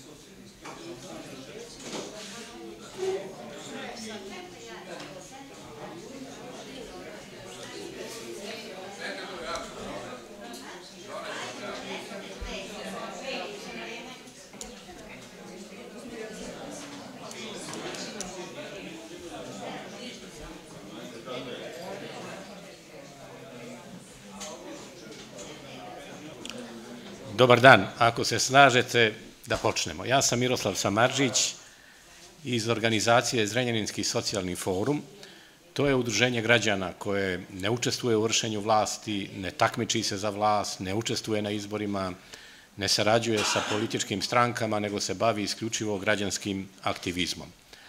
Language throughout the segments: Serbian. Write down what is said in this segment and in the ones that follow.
Dobar dan, ako se slažete da počnemo. Ja sam Miroslav Samardžić iz organizacije Zrenjaninski socijalni forum. To je udruženje građana koje ne učestvuje u vršenju vlasti, ne takmiči se za vlast, ne učestvuje na izborima, ne sarađuje sa političkim strankama, nego se bavi isključivo građanskim aktivizmom.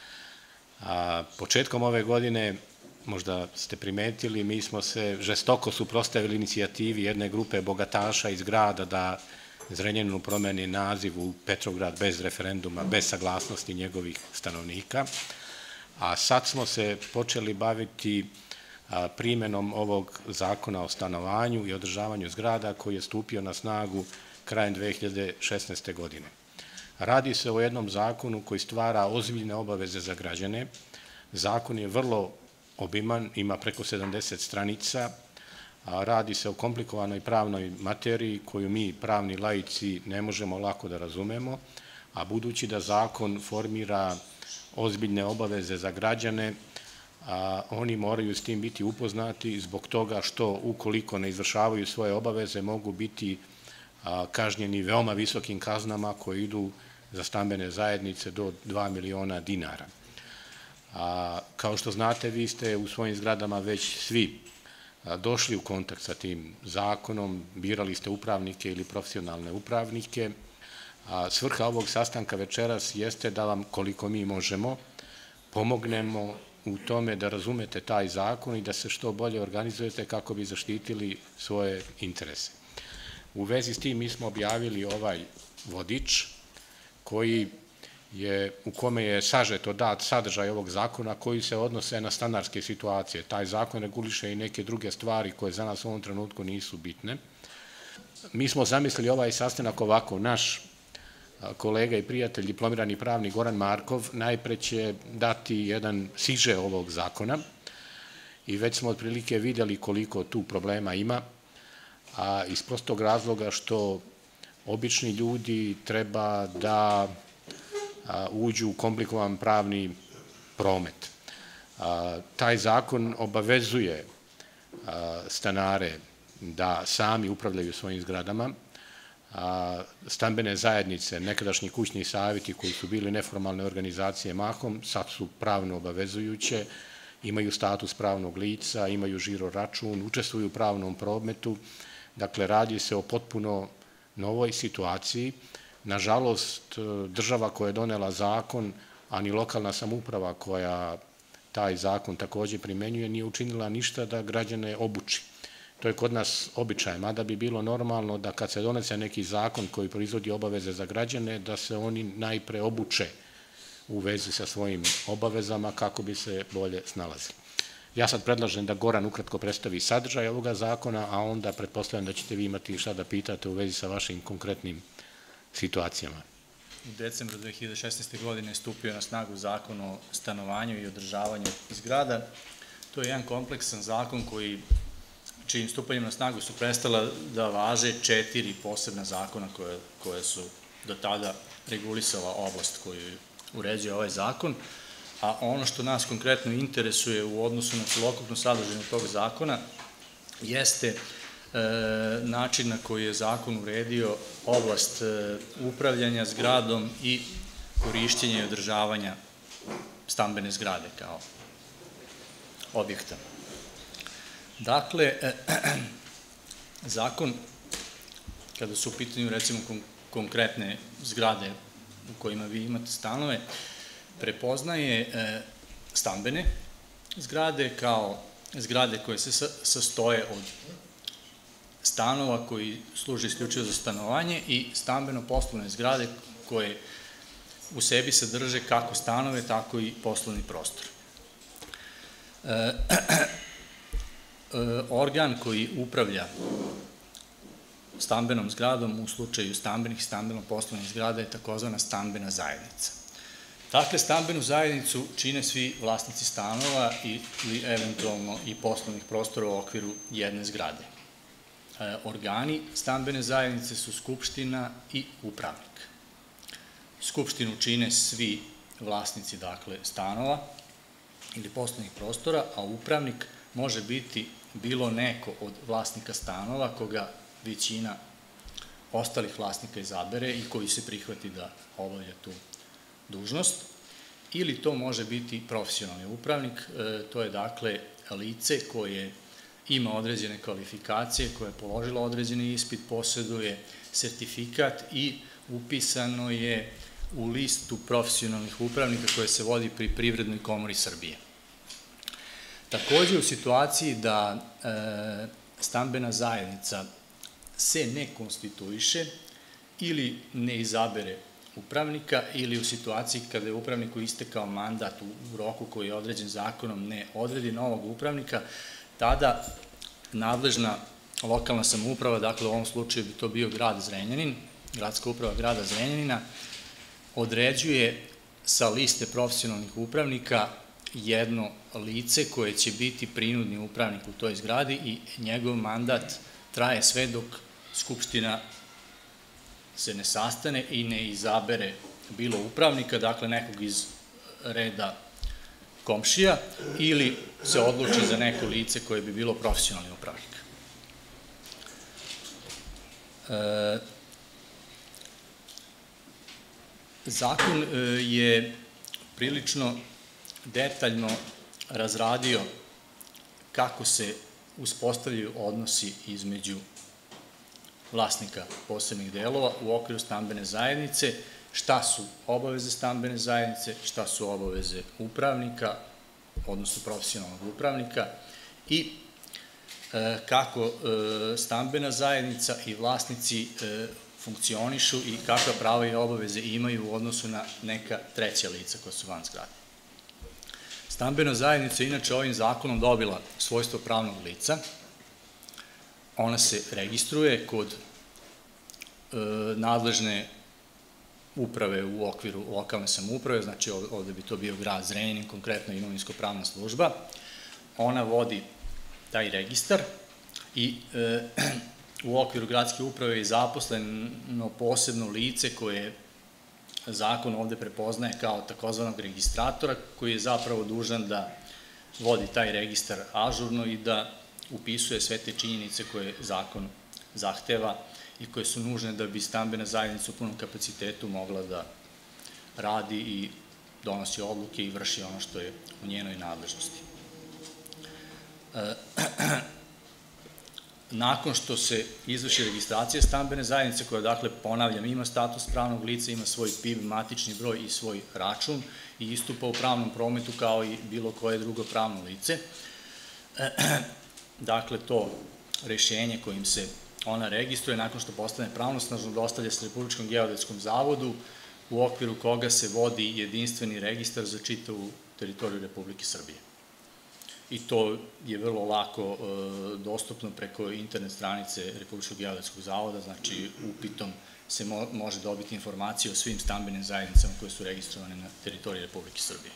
Početkom ove godine, možda ste primetili, mi smo se žestoko suprotstavili inicijativi jedne grupe bogataša iz grada da Zrenjaninu promeni naziv u Petrograd bez referenduma, bez saglasnosti njegovih stanovnika. A sad smo se počeli baviti primjenom ovog zakona o stanovanju i održavanju zgrada koji je stupio na snagu krajem 2016. godine. Radi se o jednom zakonu koji stvara ozbiljne obaveze za građane. Zakon je vrlo obiman, ima preko 70 stranica, radi se o komplikovanoj pravnoj materiji koju mi, pravni laici, ne možemo lako da razumemo, a budući da zakon formira ozbiljne obaveze za građane, oni moraju s tim biti upoznati zbog toga što ukoliko ne izvršavaju svoje obaveze mogu biti kažnjeni veoma visokim kaznama koje idu za stambene zajednice do 2 miliona dinara. Kao što znate, vi ste u svojim zgradama već svi došli u kontakt sa tim zakonom, birali ste upravnike ili profesionalne upravnike. Svrha ovog sastanka večeras jeste da vam, koliko mi možemo, pomognemo u tome da razumete taj zakon i da se što bolje organizujete kako bi zaštitili svoje interese. U vezi s tim mi smo objavili ovaj vodič u kome je sažeto dat sadržaj ovog zakona koji se odnose na standardske situacije. Taj zakon reguliše i neke druge stvari koje za nas u ovom trenutku nisu bitne. Mi smo zamislili ovaj sastanak ovako. Naš kolega i prijatelj, diplomirani pravnik Goran Markov, najpre će dati jedan siže ovog zakona i već smo otprilike vidjeli koliko tu problema ima, a iz prostog razloga što obični ljudi treba da uđu u komplikovan pravni promet. Taj zakon obavezuje stanare da sami upravljaju svojim zgradama. Stambene zajednice, nekadašnji kućni savjeti koji su bili neformalne organizacije mahom, sad su pravno obavezujuće, imaju status pravnog lica, imaju žiro račun, učestvuju u pravnom prometu. Dakle, radi se o potpuno novoj situaciji. Nažalost, država koja je donela zakon, a ni lokalna samouprava koja taj zakon također primenjuje, nije učinila ništa da građane obuči. To je kod nas običaj, mada bi bilo normalno da kad se donese neki zakon koji proizvodi obaveze za građane, da se oni najpre obuče u vezi sa svojim obavezama kako bi se bolje snalazili. Ja sad predlažem da Goran ukratko predstavi sadržaj ovoga zakona, a onda pretpostavljam da ćete vi imati šta da pitate u vezi sa vašim konkretnim situacijama. U decembru 2016. godine je stupio na snagu zakon o stanovanju i održavanju zgrada. To je jedan kompleksan zakon čijim stupanjem na snagu su prestala da važe 4 posebna zakona koje su do tada regulisala oblast koju uređuje ovaj zakon, a ono što nas konkretno interesuje u odnosu na celokupnu sadržinu tog zakona jeste način na koji je zakon uredio oblast upravljanja zgradom i korišćenja i održavanja stambene zgrade kao objekta. Dakle, zakon, kada su u pitanju recimo konkretne zgrade u kojima vi imate stanove, prepoznaje stambene zgrade kao zgrade koje se sastoje od stanova koji služe isključivo za stanovanje i stambeno-poslovne zgrade koje u sebi sadrže kako stanove, tako i poslovni prostor. Organ koji upravlja stambenom zgradom u slučaju stambenih i stambeno-poslovnih zgrada je takozvana stambena zajednica. Dakle, stambenu zajednicu čine svi vlasnici stanova ili eventualno i poslovnih prostora u okviru jedne zgrade. Organi stambene zajednice su skupština i upravnik. Skupštinu čine svi vlasnici, dakle, stanova ili poslovnih prostora, a upravnik može biti bilo neko od vlasnika stanova koga većina ostalih vlasnika izabere i koji se prihvati da obavlja tu dužnost, ili to može biti profesionalni upravnik, to je dakle lice koje ima određene kvalifikacije, koje je položilo određeni ispit, posjeduje sertifikat i upisano je u listu profesionalnih upravnika koje se vodi pri Privrednoj komori Srbije. Takođe, u situaciji da stambena zajednica se ne konstituiše ili ne izabere upravnika ili u situaciji kada je upravniku istekao mandat u roku koji je određen zakonom ne odredi novog upravnika, tada nadležna lokalna samouprava, dakle u ovom slučaju bi to bio grad Zrenjanin, gradska uprava grada Zrenjanina, određuje sa liste profesionalnih upravnika jedno lice koje će biti prinudni upravnik u toj zgradi i njegov mandat traje sve dok Skupština se ne sastane i ne izabere bilo upravnika, dakle nekog iz reda komšija, ili se odluči za neko lice koje bi bilo profesionalni upravnik. Zakon je prilično detaljno razradio kako se uspostavljaju odnosi između vlasnika posebnih delova u okviru stambene zajednice, šta su obaveze stambene zajednice, šta su obaveze upravnika, odnosno profesionalnog upravnika i kako stambena zajednica i vlasnici funkcionišu i kakva prava i obaveze imaju u odnosu na neka treća lica koja su van zgrade. Stambena zajednica je inače ovim zakonom dobila svojstvo pravnog lica. Ona se registruje kod nadležne uprave u okviru lokalne samouprave, znači ovde bi to bio grad Zrenjanin, konkretno imovinsko-pravna služba. Ona vodi taj registar i u okviru gradske uprave je zaposleno posebno lice koje zakon ovde prepoznaje kao takozvanog registratora, koji je zapravo dužan da vodi taj registar ažurno i da upisuje sve te činjenice koje zakon zahteva i koje su nužne da bi stambena zajednica u punom kapacitetu mogla da radi i donosi odluke i vrši ono što je u njenoj nadležnosti. Nakon što se izvrši registracija stambene zajednice, koja, dakle, ponavljam, ima status pravnog lica, ima svoj PIB, matični broj i svoj račun i istupa u pravnom prometu kao i bilo koje drugo pravno lice, dakle, to rešenje kojim se ona registruje, nakon što postane pravnosnažno, dostavlja se Republičkom geodetskom zavodu, u okviru koga se vodi jedinstveni registar za čitavu teritoriju Republike Srbije. I to je vrlo lako dostupno preko internet stranice Republičkog geodetskog zavoda, znači upitom se može dobiti informacije o svim stambenim zajednicama koje su registrovane na teritoriji Republike Srbije.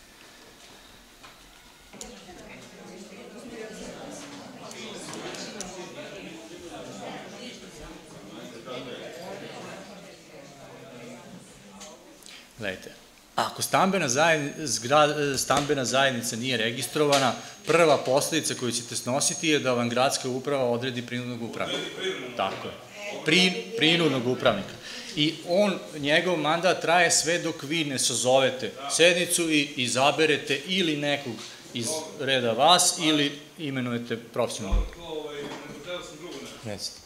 Gledajte, ako stambena zajednica nije registrovana, prva posledica koju ćete snositi je da vam gradska uprava odredi prinudnog upravnika. Tako je. Prinudnog upravnika. I njegov mandat traje sve dok vi ne sazovete sednicu i izaberete ili nekog iz reda vas ili imenujete profesionalnog. Recite.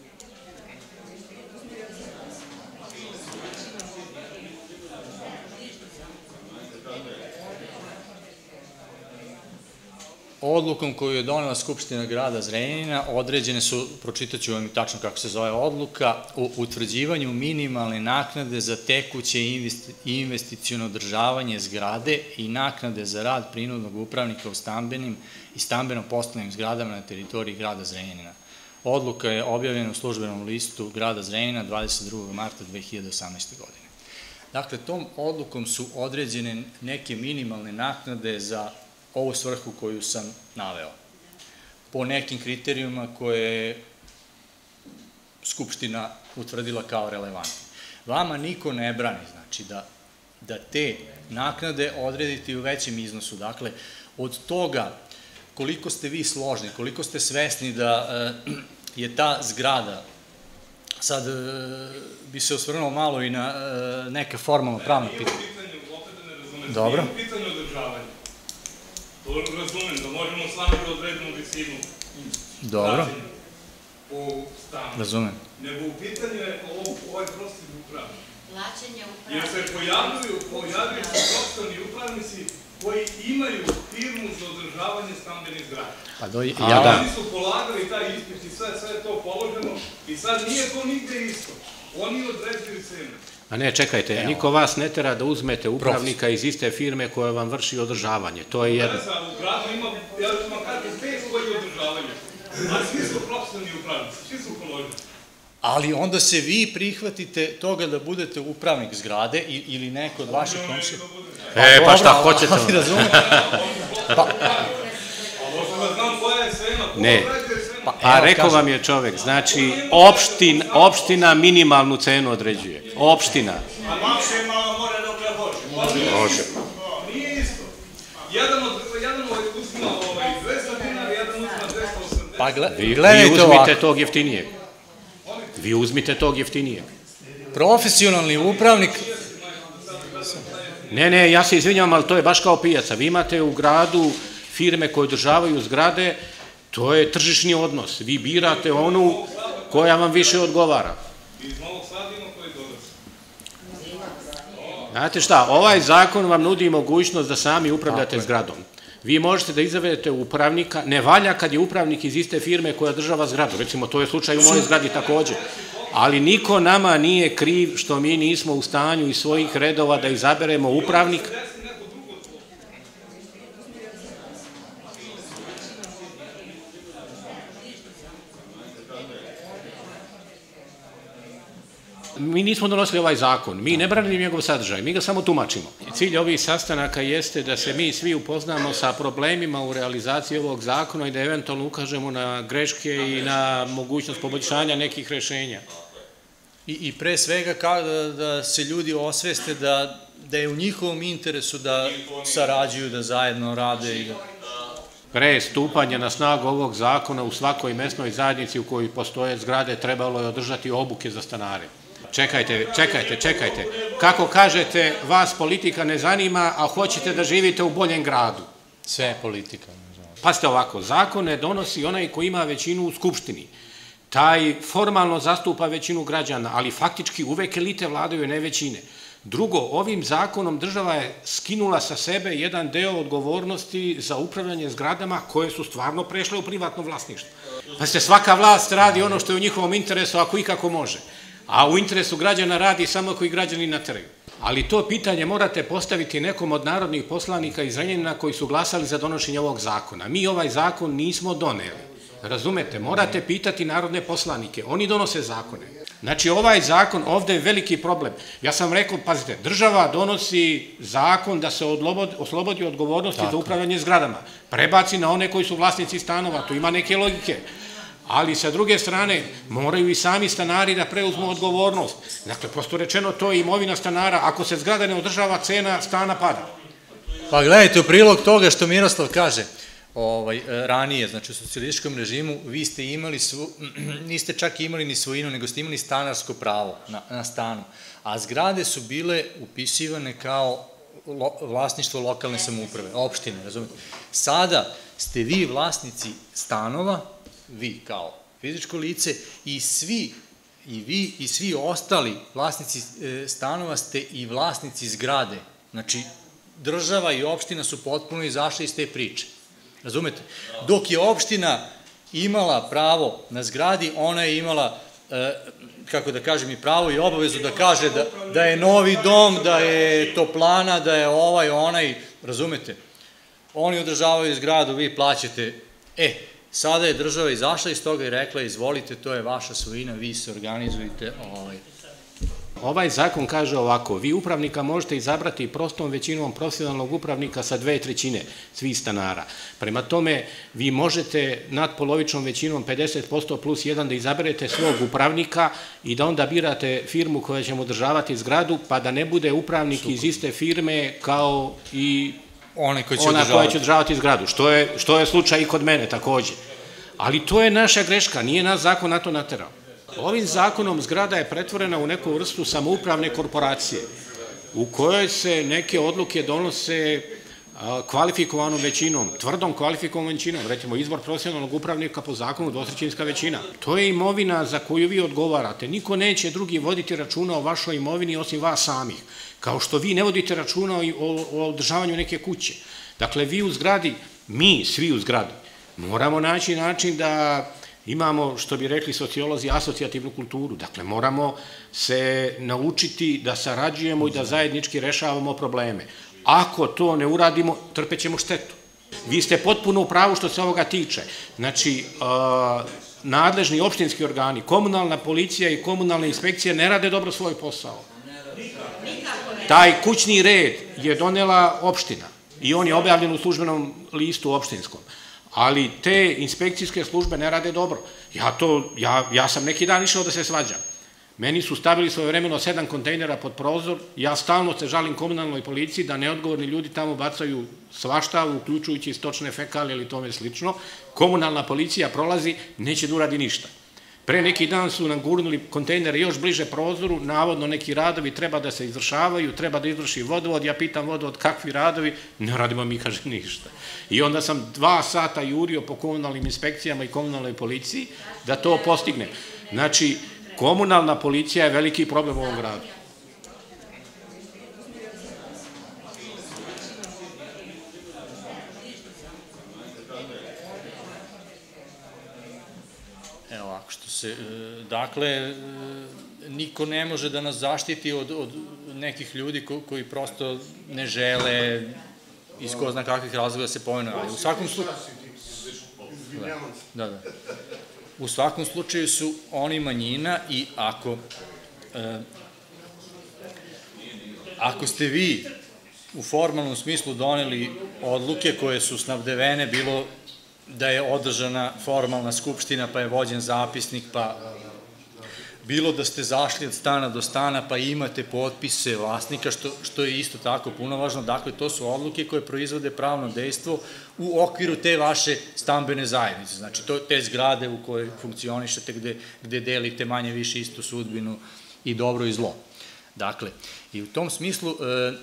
Odlukom koju je donela Skupština grada Zrenjanina određene su, pročitaću vam i tačno kako se zove odluka, o utvrđivanju minimalne naknade za tekuće i investiciono održavanje zgrade i naknade za rad prinudnog upravnika u stambenim i stambeno-poslovnim zgradama na teritoriji grada Zrenjanina. Odluka je objavljena u službenom listu grada Zrenjanina 22. marta 2018. godine. Dakle, tom odlukom su određene neke minimalne naknade za ovu svrhu koju sam naveo, po nekim kriterijuma koje je Skupština utvrdila kao relevantne. Vama niko ne brani, znači, da te naknade odredite u većem iznosu. Dakle, od toga koliko ste vi složni, koliko ste svesni da je ta zgrada, sad bi se osvrnuo malo i na neke formalno pravne pitanje. Dobro. Nije u pitanju održavanja. To razumem, da možemo slaviti određenu visinu. Dobro. U stanu. Razumem. Nego u pitanju je ovaj prostorni upravnik. Plaćanje upravnika. Jer se pojavljuju prostorni upravnici koji imaju firmu za održavanje stambenih zgrada. Oni su polagali taj ispit i sve je to položeno i sad nije to nigde isto. Oni određuju cenu. A ne, čekajte, niko vas ne tera da uzmete upravnika iz iste firme koja vam vrši održavanje. To je jedno. U gradu ima, ja ću vam kažem, 5 koji održavaju. A svi su profesionalni upravnici, svi su položeni. Ali onda se vi prihvatite toga da budete upravnik zgrade ili neko od vaših komšija. Pa šta hoćete? Ne, a rekao vam je čovek, znači opština minimalnu cenu određuje. Opština. A makše malo more dok hoće. Može. Nije isto. Jedan uzima 200 dinara, jedan uzima 280. Pa vi uzmite tog jeftinijeg. Vi uzmite tog jeftinijeg. Profesionalni upravnik... Ne, ja se izvinjam, ali to je baš kao pijaca. Vi imate u gradu firme koje održavaju zgrade, to je tržišni odnos. Vi birate onu koja vam više odgovara. Znate šta, ovaj zakon vam nudi mogućnost da sami upravljate zgradom. Vi možete da izaberete upravnika, ne valja kad je upravnik iz iste firme koja održava zgradu. Recimo, to je slučaj u mojoj zgradi takođe. Ali niko nama nije kriv što mi nismo u stanju iz svojih redova da izaberemo upravnika. Mi nismo donosili ovaj zakon, mi ne branimo njegov sadržaj, mi ga samo tumačimo. Cilj ovih sastanaka jeste da se mi svi upoznamo sa problemima u realizaciji ovog zakona i da eventualno ukažemo na greške i na mogućnost poboljšanja nekih rešenja. I pre svega da se ljudi osveste da je u njihovom interesu da sarađuju, da zajedno rade i da... Pre stupanja na snagu ovog zakona u svakoj mesnoj zajednici u kojoj postoje zgrade trebalo je održati obuke za stanare. Čekajte. Kako kažete, vas politika ne zanima, a hoćete da živite u boljem gradu? Sve je politika. Pazite ovako, zakone donosi onaj ko ima većinu u Skupštini. Taj formalno zastupa većinu građana, ali faktički uvek elite vladaju, ne većine. Drugo, ovim zakonom država je skinula sa sebe jedan deo odgovornosti za upravljanje zgradama koje su stvarno prešle u privatno vlasništvo. Pazite, svaka vlast radi ono što je u njihovom interesu, ako i kako može. A u interesu građana radi samo ako i građani nateraju. Ali to pitanje morate postaviti nekom od narodnih poslanika iz Zrenjanina koji su glasali za donošenje ovog zakona. Mi ovaj zakon nismo doneli. Razumete, morate pitati narodne poslanike, oni donose zakone. Znači, ovaj zakon, ovde je veliki problem. Ja sam rekao, pazite, država donosi zakon da se oslobodi odgovornosti za upravljanje zgradama. Prebaci na one koji su vlasnici stanova, tu ima neke logike. Ali sa druge strane, moraju i sami stanari da preuzmu odgovornost. Dakle, prosto rečeno, to je imovina stanara. Ako se zgrada ne održava, cena stana pada. Pa gledajte, u prilog toga što Miroslav kaže, ranije, znači u socijalističkom režimu, vi ste imali, niste čak imali ni svojinu, nego ste imali stanarsko pravo na stanu, a zgrade su bile upisivane kao vlasništvo lokalne samouprave, opštine, razumete. Sada ste vi vlasnici stanova, vi kao fizičko lice, i vi i svi ostali vlasnici stanova ste i vlasnici zgrade. Znači, država i opština su potpuno izašli iz te priče. Razumete? Dok je opština imala pravo na zgradi, ona je imala, kako da kažem, i pravo i obavezu da kaže da je novi dom, da je toplana, da je ovaj, onaj, razumete? Oni održavaju zgradu, vi plaćate. Sada je država izašla iz toga i rekla, izvolite, to je vaša svojina, vi se organizujete. Ovaj zakon kaže ovako, vi upravnika možete izabrati prostom većinom profesionalnog upravnika sa 2/3 svih stanara. Prema tome, vi možete nadpolovičnom većinom 50% plus 1 da izaberete svog upravnika i da onda birate firmu koja će mu održavati zgradu, pa da ne bude upravnik iz iste firme kao i ona koja će održavati zgradu, što je slučaj i kod mene takođe. Ali to je naša greška, nije nas zakon na to naterao. Ovim zakonom zgrada je pretvorena u neku vrstu samoupravne korporacije u kojoj se neke odluke donose kvalifikovanom većinom, tvrdom kvalifikovanom većinom, recimo izbor profesionalnog upravnika po zakonu 2/3 većina. To je imovina za koju vi odgovarate. Niko neće drugi voditi računa o vašoj imovini osim vas samih, kao što vi ne vodite računa o održavanju neke kuće. Dakle, vi u zgradi, mi svi u zgradi, moramo naći način da imamo, što bi rekli sociolozi, asocijativnu kulturu. Dakle, moramo se naučiti da sarađujemo i da zajednički rešavamo probleme. Ako to ne uradimo, trpećemo štetu. Vi ste potpuno u pravu što se ovoga tiče. Znači, nadležni opštinski organi, komunalna policija i komunalne inspekcije ne rade dobro svoj posao. Taj kućni red je donela opština i on je objavljen u službenom listu opštinskom. Ali te inspekcijske službe ne rade dobro. Ja sam neki dan išao da se svađam. Meni su stavili svojevremeno 7 kontejnera pod prozor, ja stalno se žalim komunalnoj policiji da neodgovorni ljudi tamo bacaju svašta, uključujući stočne fekalije ili tome slično. Komunalna policija prolazi, neće da uradi ništa. Pre neki dan su nam gurnuli kontejnere još bliže prozoru, navodno neki radovi treba da se izvršavaju, treba da izvrši vodovod, ja pitam vodovod kakvi radovi, ne radimo mi, kaže, ništa. I onda sam 2 sata jurio po komunalnim inspekcijama i komunalnoj policiji da to postignem. Znači, komunalna policija je veliki problem u ovom gradu. Evo ovako, dakle, niko ne može da nas zaštiti od nekih ljudi koji prosto ne žele iz ko zna kakvih razloga da se pomenu, ali u svakom slučaju... U svakom slučaju su oni manjina i ako ste vi u formalnom smislu doneli odluke koje su snabdevene, bilo da je održana formalna skupština pa je vođen zapisnik, pa bilo da ste zašli od stana do stana pa imate potpise vlasnika, što je isto tako puno važno. Dakle, to su odluke koje proizvode pravno dejstvo u okviru te vaše stambene zajednice. Znači, te zgrade u kojoj funkcionišete, gde delite manje više istu sudbinu i dobro i zlo. Dakle, i u tom smislu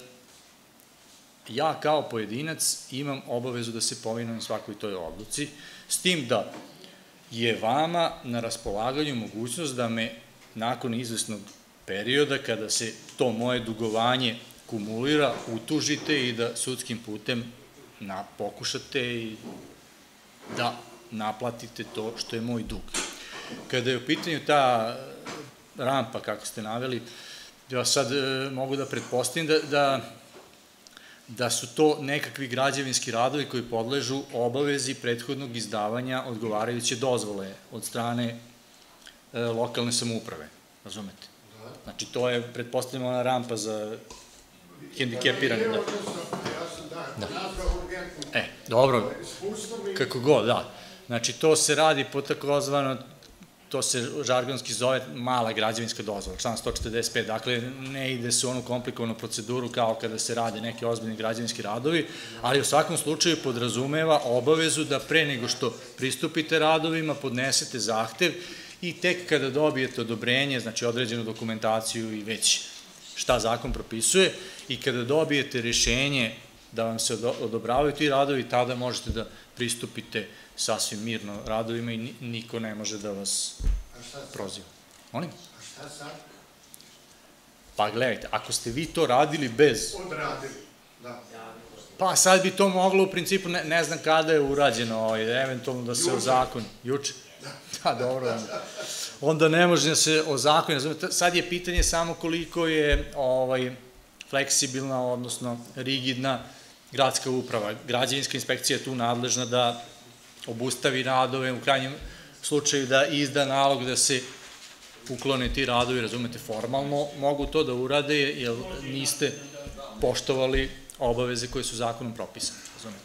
ja kao pojedinac imam obavezu da se povinujem svakoj toj odluci, s tim da je vama na raspolaganju mogućnost da me nakon izvesnog perioda, kada se to moje dugovanje kumulira, utužite i da sudskim putem pokušate i da naplatite to što je moj dug. Kada je u pitanju ta rampa, kako ste naveli, ja sad mogu da pretpostavim da su to nekakvi građevinski radovi koji podležu obavezi prethodnog izdavanja odgovarajuće dozvole od strane lokalne samouprave, razumete? Znači, to je, pretpostavljamo, ona rampa za hendikepirane. Dobro, kako god, da. Znači, to se radi po takozvano, to se žargonski zove mala građevinska dozvola, član 145, dakle ne ide se u onu komplikovanu proceduru kao kada se rade neki ozbiljni građevinski radovi, ali u svakom slučaju podrazumeva obavezu da pre nego što pristupite radovima podnesete zahtev i tek kada dobijete odobrenje, znači određenu dokumentaciju i već šta zakon propisuje, i kada dobijete rešenje da vam se odobravaju ti radovi, tada možete da pristupite sasvim mirno radovima i niko ne može da vas proziva. Molim? A šta sad? Pa gledajte, ako ste vi to radili bez... Odradili, da. Pa sad bi to moglo u principu, ne znam kada je urađeno, eventualno da se ozakoni. Juče? Da, dobro. Onda ne može da se ozakoni. Sad je pitanje samo koliko je fleksibilna, odnosno rigidna gradska uprava. Građevinska inspekcija je tu nadležna da obustavi radove, u krajnjem slučaju da izda nalog da se uklone ti radovi, razumete, formalno mogu to da urade jer niste poštovali obaveze koje su zakonom propisane, razumete.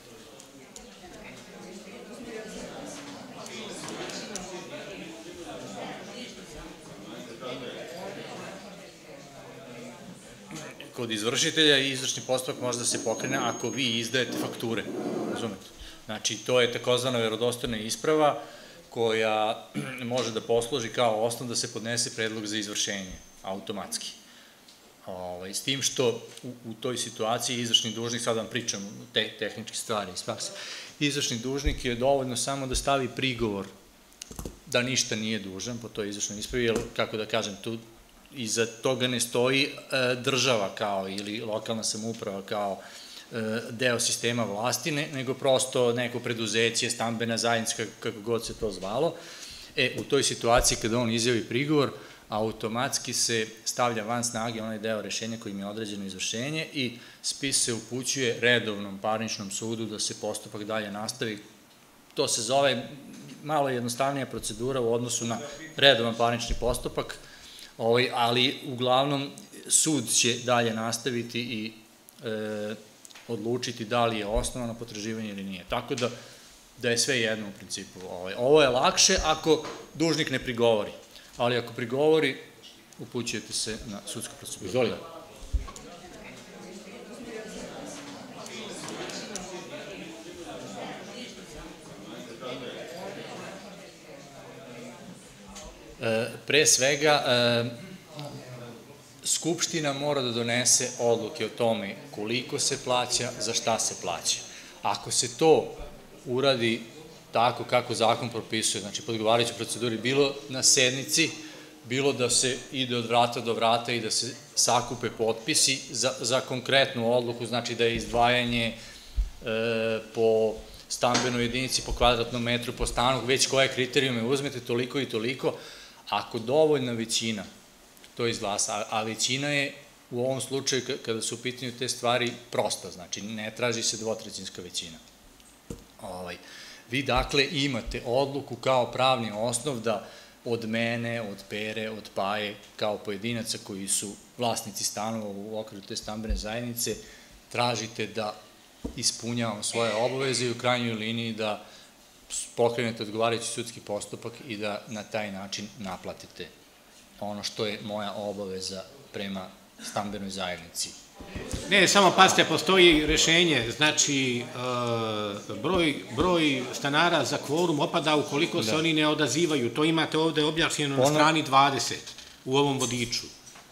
Kod izvršitelja izvršni postupak može da se pokrene ako vi izdajete fakture, razumete. Znači, to je takozvana verodostojna isprava koja može da posluži kao osnov da se podnese predlog za izvršenje, automatski. S tim što u toj situaciji izvršni dužnik, sad vam pričam te tehničke stvari iz prakse, izvršni dužnik je dovoljno samo da stavi prigovor da ništa nije dužan po toj izvršnoj ispravi, jer, kako da kažem, tu iza toga ne stoji država kao ili lokalna samouprava kao deo sistema vlasti, nego prosto neko preduzeće, stambena zajednica, kako god se to zvalo. U toj situaciji kada on izjavi prigovor, automatski se stavlja van snage onaj deo rešenja kojim je određeno izvršenje i spis se upućuje redovnom parničnom sudu da se postupak dalje nastavi. To se zove malo jednostavnija procedura u odnosu na redovan parnični postupak, ali uglavnom sud će dalje nastaviti i odlučiti da li je osnovano potraživanje ili nije. Tako da je sve jedno u principu. Ovo je lakše ako dužnik ne prigovori, ali ako prigovori, upućujete se na sudsku proceduru. Izvolite. Pre svega, Skupština mora da donese odluke o tome koliko se plaća, za šta se plaća. Ako se to uradi tako kako zakon propisuje, znači po odgovarajućoj proceduri, bilo na sednici, bilo da se ide od vrata do vrata i da se sakupe potpisi za konkretnu odluku, znači da je izdvajanje po stambenoj jedinici, po kvadratnom metru, po stanu, već koje kriterijume uzmete, toliko i toliko, ako dovoljna većina to izglasa, a većina je u ovom slučaju kada su u pitanju te stvari prosta, znači ne traži se dvotrećinska većina. Vi dakle imate odluku kao pravni osnov da od mene, od Pere, od Paje, kao pojedinaca koji su vlasnici stanova u okviru te stambene zajednice, tražite da ispunjavamo svoje obaveze i u krajnjoj liniji da pokrenete odgovarajući sudski postupak i da na taj način naplatite ono što je moja obaveza prema stambenoj zajednici. Ne, samo pazite, postoji rešenje, znači broj stanara za kvorum opada ukoliko se oni ne odazivaju. To imate ovde objašnjeno na strani 20 u ovom vodiču.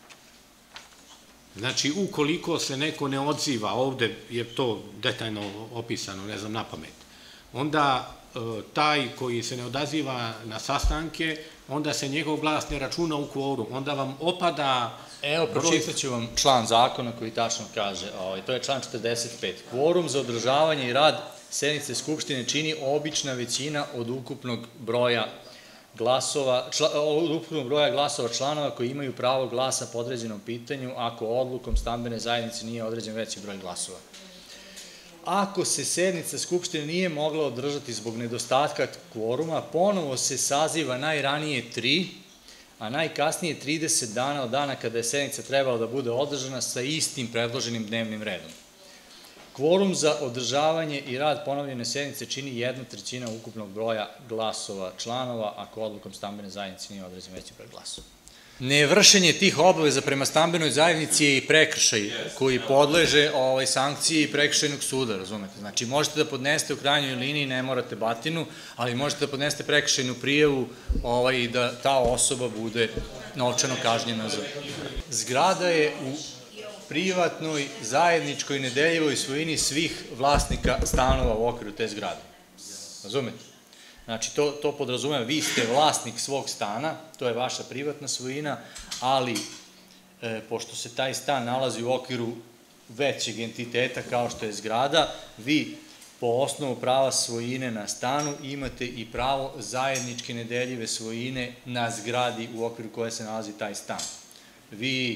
Znači, ukoliko se neko ne odziva, ovde je to detaljno opisano, ne znam, na pamet, onda taj koji se ne odaziva na sastanke, onda se njegov glas ne računa u kvorum, onda vam opada... Evo, pročitat ću vam član zakona koji tačno kaže, to je član 45. Kvorum za održavanje i rad sednice Skupštine čini obična većina od ukupnog broja glasova članova koji imaju pravo glasa po određenom pitanju ako odlukom stambene zajednice nije određen veći broj glasova. Ako se sednica Skupštine nije mogla održati zbog nedostatka kvoruma, ponovo se saziva najranije 3, a najkasnije 30 dana od dana kada je sednica trebala da bude održana sa istim predloženim dnevnim redom. Kvorum za održavanje i rad ponovljene sednice čini 1/3 ukupnog broja glasova članova ako odlukom stambene zajednice nije određen veći broj glasova. Nevršenje tih obaveza prema stambenoj zajednici je i prekršaj koji podleže sankciji prekršajnog suda, razumete? Znači, možete da podnesete u krajnjoj liniji, ne morate batinu, ali možete da podnesete prekršajnu prijavu i da ta osoba bude novčano kažnjena. Zgrada je u privatnoj, zajedničkoj, nedeljivoj svojini svih vlasnika stanova u okviru te zgrade. Razumete? Znači, to podrazumeva, vi ste vlasnik svog stana, to je vaša privatna svojina, ali pošto se taj stan nalazi u okviru većeg entiteta kao što je zgrada, vi po osnovu prava svojine na stanu imate i pravo zajedničke nedeljive svojine na zgradi u okviru koje se nalazi taj stan. Vi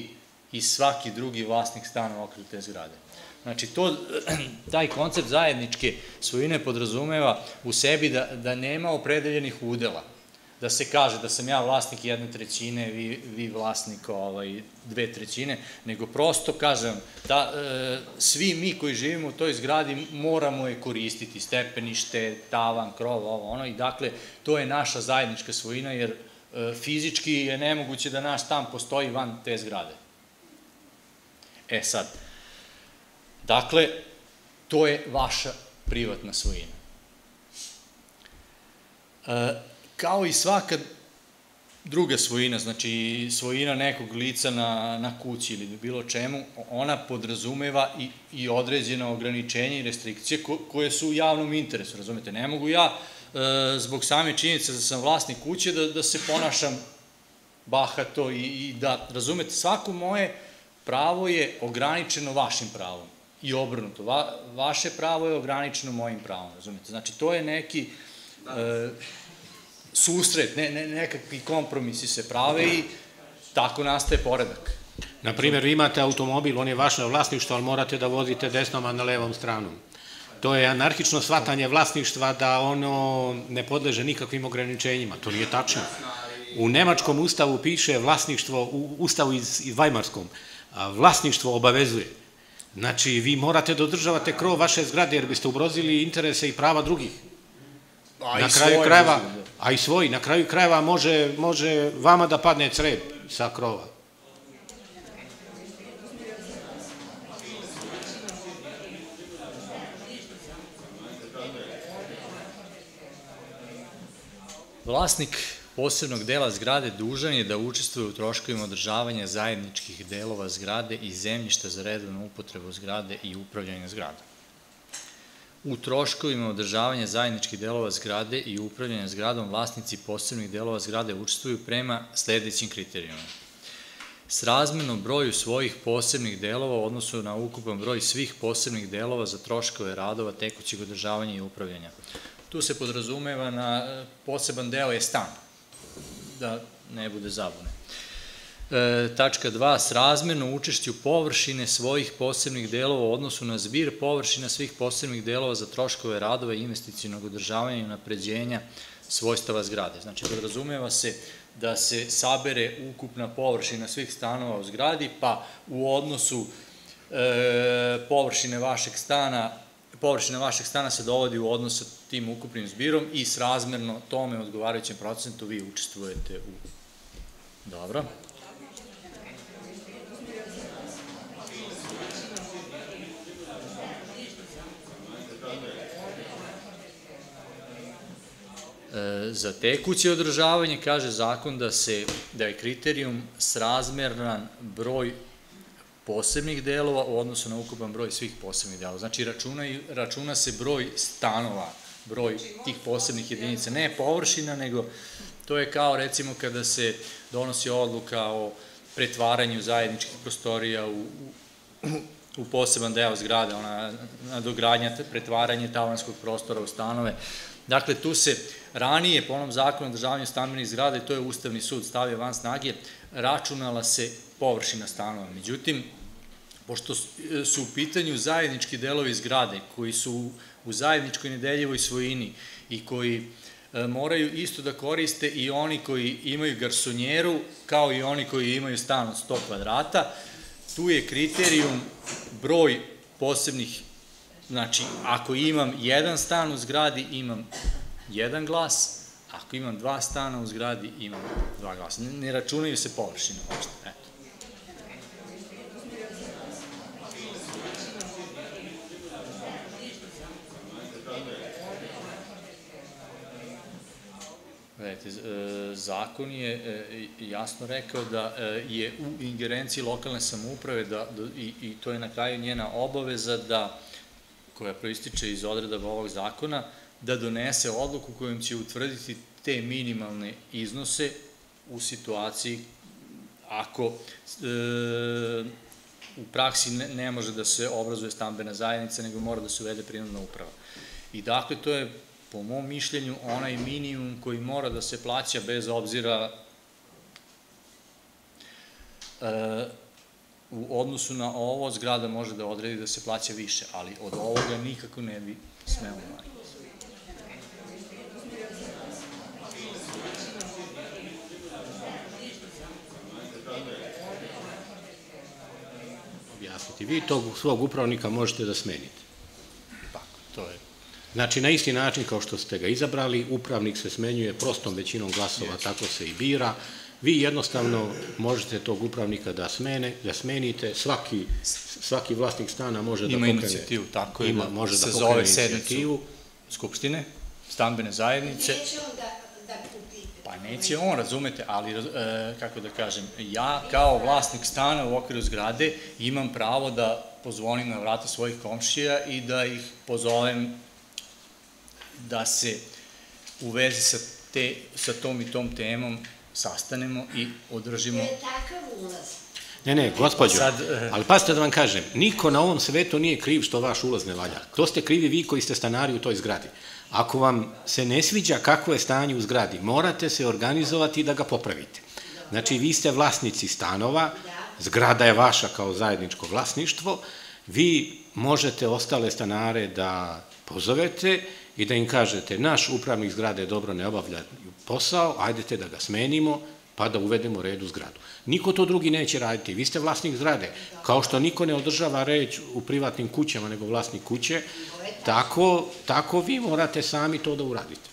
i svaki drugi vlasnik stana u okviru te zgrade. Znači, taj koncept zajedničke svojine podrazumeva u sebi da nema opredeljenih udela, da se kaže da sam ja vlasnik 1/3, vi vlasnik 2/3, nego prosto, kažem, svi mi koji živimo u toj zgradi moramo je koristiti, stepenište, tavan, krov, ovo, ono, i dakle, to je naša zajednička svojina, jer fizički je nemoguće da naš stan postoji van te zgrade. E sad, dakle, to je vaša privatna svojina. Kao i svaka druga svojina, znači svojina nekog lica na kući ili bilo čemu, ona podrazumeva i određena ograničenja i restrikcije koje su u javnom interesu, razumete? Ne mogu ja, zbog same činjenice da sam vlasnik kuće, da se ponašam bahato i da, razumete, svako moje pravo je ograničeno vašim pravom i obrnuto. Vaše pravo je ograničeno mojim pravom, razumete? Znači, to je neki susret, nekakvi kompromisi se prave i tako nastaje poredak. Naprimjer, vi imate automobil, on je vaše vlasništvo, ali morate da vozite desnom, a na levom stranom. To je anarhično shvatanje vlasništva da ono ne podleže nikakvim ograničenjima. To nije tačno. U nemačkom ustavu piše vlasništvo, u ustavu iz Vajmarskom, vlasništvo obavezuje. Znači, vi morate da održavate krov vaše zgrade, jer biste ugrozili interese i prava drugih. Na kraju krajeva, a i svoji, na kraju krajeva može vama da padne crep sa krova. Vlasnik posebnog dela zgrade dužan je da učestvuje u troškovima održavanja zajedničkih delova zgrade i zemljišta za redovnu upotrebu zgrade i upravljanje zgrada. U troškovima održavanja zajedničkih delova zgrade i upravljanja zgradom vlasnici posebnih delova zgrade učestvuju prema sledećim kriterijumima. Srazmerno broju svojih posebnih delova u odnosu na ukupan broj svih posebnih delova za troškove radova, tekućeg održavanja i upravljanja. Tu se podrazumeva na poseban deo je stan, da ne bude zabune. Tačka 2. Srazmerno učešću površine svojih posebnih delova u odnosu na zbir površina svih posebnih delova za troškove radova i investicionog održavanja i unapređenja svojstava zgrade. Znači, podrazumeva se da se sabere ukupna površina svih stanova u zgradi, pa u odnosu površina vašeg stana se dovodi u odnos sa tim ukupnim zbirom i srazmerno tome odgovarajućem procentu vi učestvujete u... Dobro. Za tekuće održavanje kaže zakon da je kriterijum srazmeran broj posebnih delova u odnosu na ukupan broj svih posebnih delova. Znači, računa se broj stanova, broj tih posebnih jedinica, ne površina, nego to je kao recimo kada se donosi odluka o pretvaranju zajedničkih prostorija u poseban deo zgrade, ona nadogradnja, pretvaranje tavanskog prostora u stanove. Dakle, tu se ranije, po onom zakonu o održavanju stambenih zgrada, i to je Ustavni sud stavio van snage, računala se površina stanova. Međutim, pošto su u pitanju zajednički delovi zgrade, koji su u zajedničkoj nedeljivoj svojini i koji moraju isto da koriste i oni koji imaju garsonjeru, kao i oni koji imaju stan od 100 kvadrata, tu je kriterijum broj posebnih. Znači, ako imam jedan stan u zgradi, imam jedan glas, ako imam dva stana u zgradi, imam dva glasa. Ne računaju se površine, možete, eto. Gledajte, zakon je jasno rekao da je u ingerenciji lokalne samouprave i to je na kraju njena obaveza koja proističe iz odredaba ovog zakona, da donese odluku kojom će utvrditi te minimalne iznose u situaciji ako u praksi ne može da se obrazuje stambena zajednica, nego mora da se uvede prinudna uprava. I dakle, to je, po mom mišljenju, onaj minimum koji mora da se plaća bez obzira u odnosu na ovo zgrada može da odredi da se plaća više, ali od ovoga nikako ne bi smelo manje. Objasniti. Vi tog svog upravnika možete da smenite. Tako, to je. Znači, na isti način kao što ste ga izabrali, upravnik se smenjuje prostom većinom glasova, tako se i bira. Vi jednostavno možete tog upravnika da smenite, svaki vlasnik stana može da pokrene. Ima inicijativu, tako je, da se zove sednicu Skupštine, stambene zajednice. Neće on da kupi. Pa neće on, razumete, ali, kako da kažem, ja kao vlasnik stana u okviru zgrade imam pravo da pozvonim na vrata svojih komšija i da ih pozovem da se u vezi sa tom i tom temom sastanemo i održimo... To je takav ulaz. Ne, gospođo, ali pazite da vam kažem, niko na ovom svetu nije kriv što vaš ulaz ne valja. To ste krivi vi koji ste stanari u toj zgradi. Ako vam se ne sviđa kakvo je stanje u zgradi, morate se organizovati da ga popravite. Znači, vi ste vlasnici stanova, zgrada je vaša kao zajedničko vlasništvo, vi možete ostale stanare da pozovete i da im kažete, naš upravnik zgrade dobro ne obavlja posao, ajdete da ga smenimo, pa da uvedemo red u zgradu. Niko to drugi neće raditi. Vi ste vlasnik zgrade. Kao što niko ne održava red u privatnim kućama, nego vlasnik kuće, tako vi morate sami to da uradite.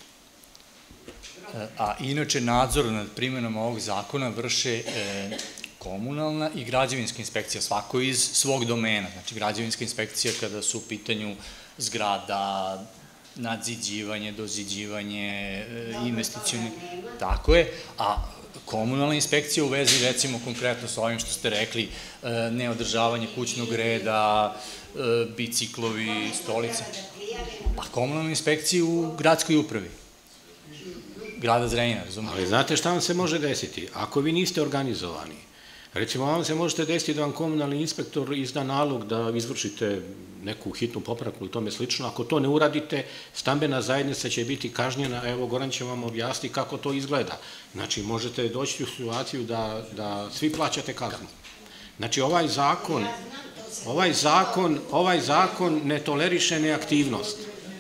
A inače, nadzor nad primjenom ovog zakona vrše komunalna i građevinska inspekcija, svako iz svog domena. Znači, građevinska inspekcija kada su u pitanju zgrada, nadziđivanje, doziđivanje, investicioni, tako je, a komunalna inspekcija u vezi, recimo, konkretno sa ovim što ste rekli, neodržavanje kućnog reda, biciklovi, stolice, pa komunalna inspekcija u gradskoj upravi, grada Zrenjanina, razumijete? Ali znate šta vam se može desiti? Ako vi niste organizovani, recimo, vam se možete desiti da vam komunalni inspektor izda nalog da izvršite neku hitnu popravku ili tome slično. Ako to ne uradite, stambena zajednica će biti kažnjena, evo Goran će vam objasniti kako to izgleda. Znači, možete doći u situaciju da svi plaćate kaznu. Znači, ovaj zakon ne toleriše neaktivnost.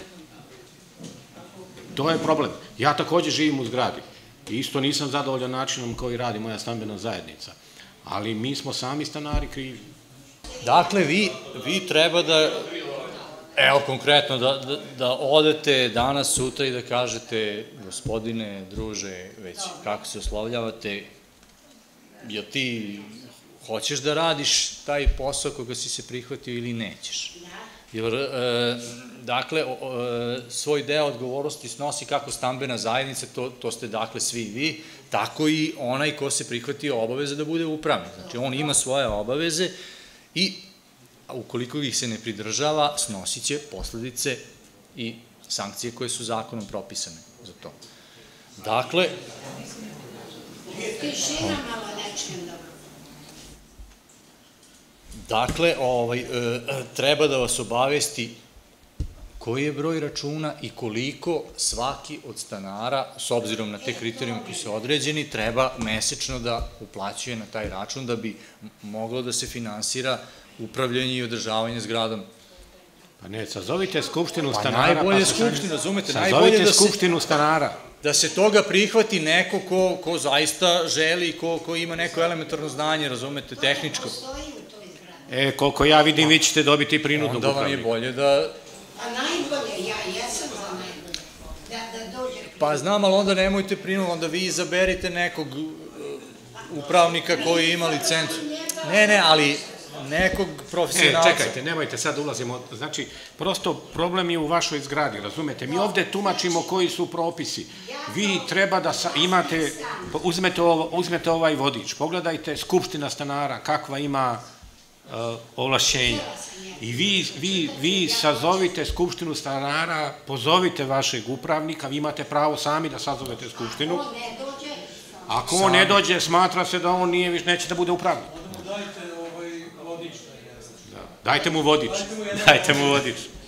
To je problem. Ja također živim u zgradi. Isto nisam zadovoljan načinom koji radi moja stambena zajednica. Ali mi smo sami stanari krivi. Dakle, vi treba da, evo konkretno, da odete danas, sutra i da kažete, gospodine, druže, već kako se oslovljavate, jel ti hoćeš da radiš taj posao koga si se prihvatio ili nećeš? Dakle, svoj deo odgovornosti snosi kako stambena zajednica, to ste dakle svi vi, tako i onaj ko se prihvatio obaveze da bude upravnik. Znači, on ima svoje obaveze i ukoliko ih se ne pridržava, snosit će posledice i sankcije koje su zakonom propisane za to. Dakle... Tišina malo nečem dobro. Dakle, treba da vas obavesti koji je broj računa i koliko svaki od stanara, s obzirom na te kriterijume koji su određeni, treba mesečno da uplaćuje na taj račun da bi moglo da se finansira upravljanje i održavanje zgradom. Pa ne, sazovite skupštinu stanara. Pa najbolje skupštinu, razumete, sazovite skupštinu stanara. Da se toga prihvati neko ko zaista želi, ko ima neko elementarno znanje, razumete, tehničko. Koliko ja vidim, vi ćete dobiti prinudnog upravnika. Onda vam je bolje da... A najbolje, ja jesam za najbolje, da dođe... Pa znam, ali onda nemojte prinudno, onda vi izaberite nekog upravnika koji ima licencu. Ne, ali nekog profesionalca. Čekajte, nemojte, sad ulazimo. Znači, prosto problem je u vašoj zgradi, razumete? Mi ovde tumačimo koji su propisi. Vi treba da imate, uzmete ovaj vodič, pogledajte skupština stanara, kakva ima ovlašćenja. I vi sazovite skupštinu stanara, pozovite vašeg upravnika, vi imate pravo sami da sazovete skupštinu. Ako on ne dođe, smatra se da on neće da bude upravnik. Dajte vodič. Dajte mu vodič.